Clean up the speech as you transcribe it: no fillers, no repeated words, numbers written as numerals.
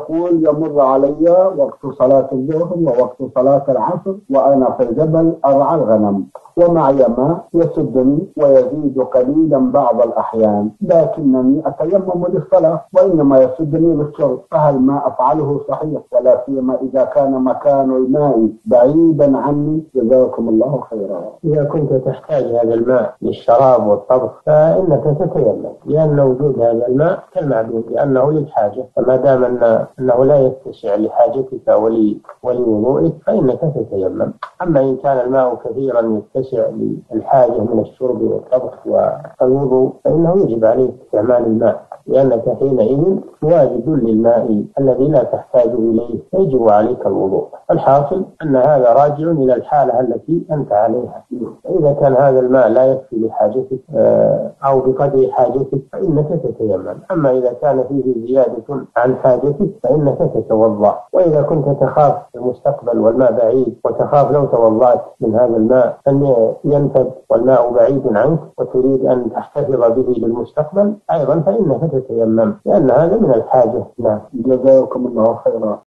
يقول يمر علي وقت صلاة الظهر ووقت صلاة العصر وأنا في الجبل أرعى الغنم ومعي ماء يسدني ويزيد قليلا بعض الأحيان، لكنني أتيمم للصلاة وإنما يسدني للشرب، فهل ما أفعله صحيح؟ ولا سيما إذا كان مكان الماء بعيدا عني. جزاكم الله خيرا. إذا كنت تحتاج هذا الماء للشراب والطبخ فإنك تتيمم، لأن وجود هذا الماء كالمعدوم لأنه للحاجة، فما دام أنه لا يتسع لحاجتك ولوضوئك فإنك تتيمم. أما إن كان الماء كثيرا يتسع للحاجة من الشرب والطبخ والوضوء فإنه يجب عليك استعمال الماء، لأنك حينئذ واجد للماء الذي لا تحتاج إليه يجب عليك الوضوء. الحاصل أن هذا راجع إلى الحالة التي أنت عليها. إذا كان هذا الماء لا يكفي لحاجتك أو بقدر حاجتك فإنك تتيمم. أما إذا كان فيه زيادة عن حاجتك فإنك تتوضأ. وإذا كنت تخاف المستقبل والماء بعيد وتخاف لو توضأت من هذا الماء أن ينفد والماء بعيد عنك وتريد أن تحتفظ به للمستقبل أيضا فإنك تتيمم، لأن هذا من الحاجة. نعم. جزاكم الله خيرا.